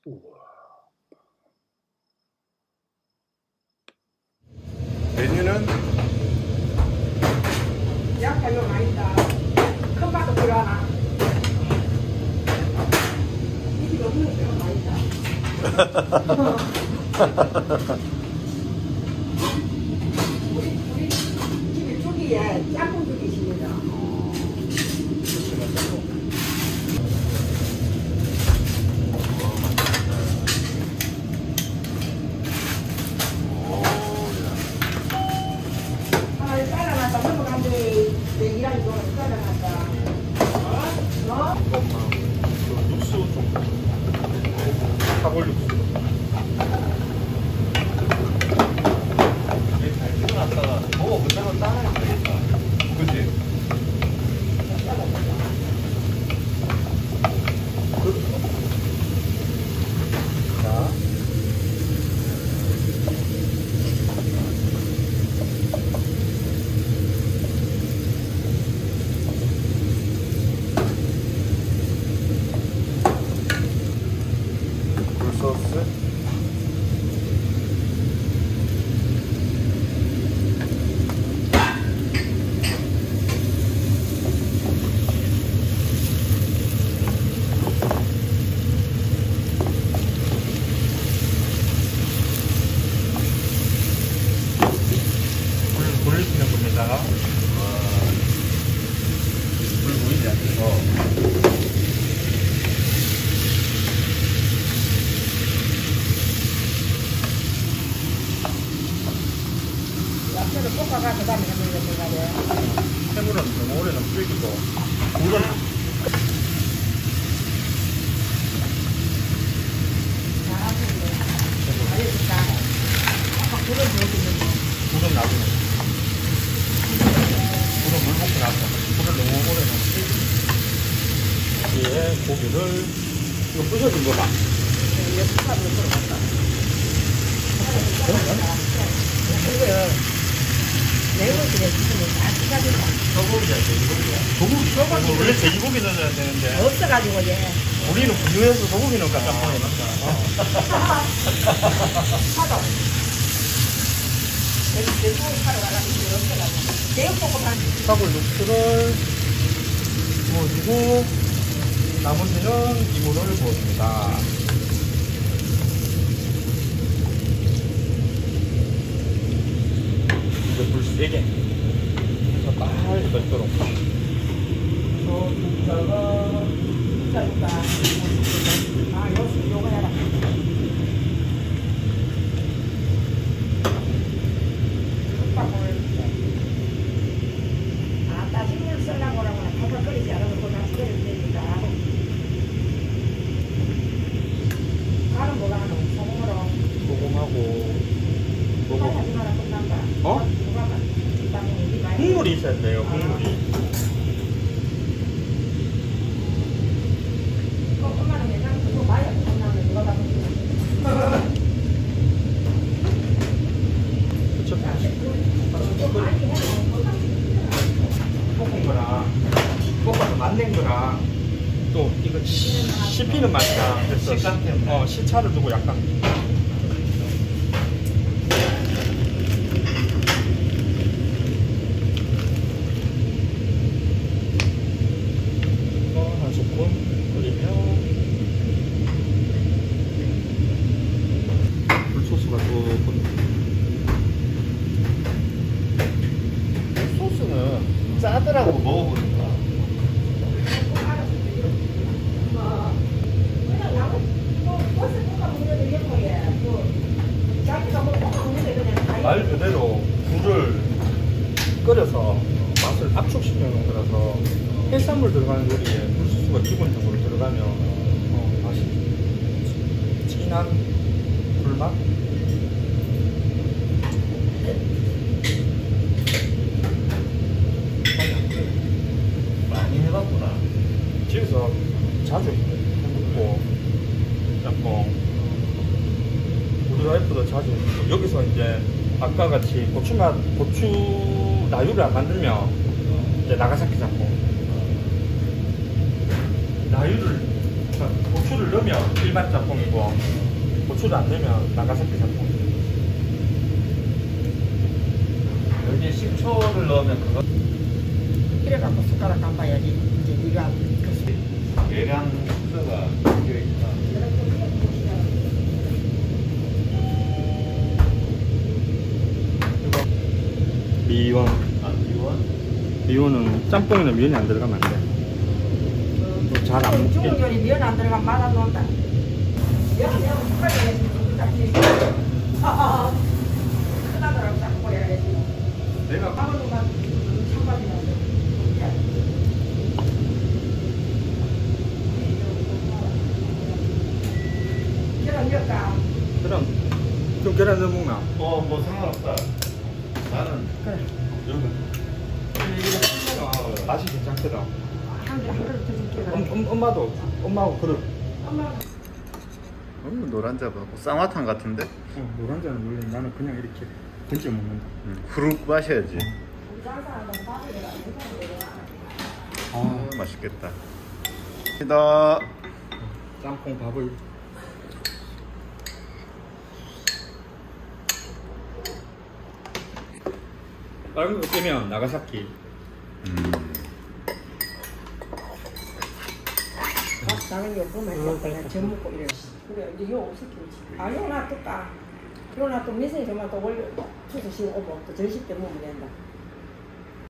우와. 메뉴는 약간 이거 많이 있다. 큰 밥도 필요하나? 이 집 없는 게 많이 있다. 우리 집에 죽이에 짬뽕 죽이 있습니다. 일하는 동안 잘라놨다. 육수 좀 사골 육수. 잘 찍어놨다가 그대로 따라야 되겠다. 그치? 자. 소스. 불 돌리시는 겁니다. 불 보이지 않죠? 야채를 볶아가 그 다음에 해먹는 거 생각해. 해물은 너무 오래는 불기고 불은 불은 나중에 불은 물 볶고 나서 불을 너무 오래는 불기고 여기에 고기를 이거 부셔진 거다. 매운집에 지금 다 찢어진다. 소고기야, 돼지고기야? 소고기 써가지고 원래 돼지고기 넣어야 되는데 없어가지고 얘. 우리는 분유해서 소고기 넣을까 깜빡이 파도. 돼지고기 파러 가려고 이거 없어가지고. 제육볶음밥. 사골 육수를 부어주고 나머지는 이물을 부어줍니다. 이제 불 세게 해서 빨리 끓도록 국자가 아, 요거 해라. 아, 따지면 쓰려고 하라고 밥을 끓이지 않아서 다시 끓이면 되니까. 가는 뭐가 하노? 소금으로. 소금하고 하지 마라, 끝난다. 어? 국물이 있어야 돼요, 국물이. 엄마는 예전에 그거 많이 끝나면 누가 다 먹는 그쵸? 거. 볶은 거랑 볶아서 만든 거랑 또 이거 씹히는 맛이랑 그래서 식감 때문에 시차를 두고 약간 한 스푼 끓이면 굴소스가 조금 소스는 짜더라고 먹어보니까 말 그대로 굴을 끓여서 맛을 압축시켜 놓은 거라서 해산물 들어가는 요리에 굴소스가 기본적으로 들어가면 맛이 진한 굴맛? 많이 해봤구나. 집에서 자주 해먹고 짬뽕 우리 와이프도 자주 해먹고 여기서 이제 아까 같이 고추 나유를 안 만들면 이제 나가사키 짬뽕 나유를 고추를 넣으면 일반 짬뽕이고 고추를 안 넣으면 나가사키 짬뽕. 여기에 식초를 넣으면 그거 이래 갖고 숟가락 감아야지. 이제 네가 계량 순서가 바뀌어 있구나. 미원. 아, 미원? 미원은 짬뽕에는 면이 안 들어가면 안 돼. 잘 안 먹게. 중국 요리 면 안 들어가면 말아 놓는다. 하나더라고 딱 보여야지. 내가 아무도가 참가지나. 계란 넣을까? 그럼 좀 계란 넣어 먹나? 뭐 상관없다. 나는 그래. 여기 이거 맛이 괜찮거든. 한 그릇 더 줄게. 엄마하고 그릇. 엄마. 노란 자하고 쌍화탕 같은데? 노란 잔은 원래 나는 그냥 이렇게 건져 먹는다. 후룩 마셔야지. 맛있겠다. 다 짬뽕 밥을. 빨간 거 뜨면 나가사키. 나는 요 보면 그냥 전 먹고 이래. 그래 이제 요 없을게지. 아 요 놔둘까? 요 놔두 미생이 정말 또 원래 추수 시고 오면 또 전시 때 먹으면 된다.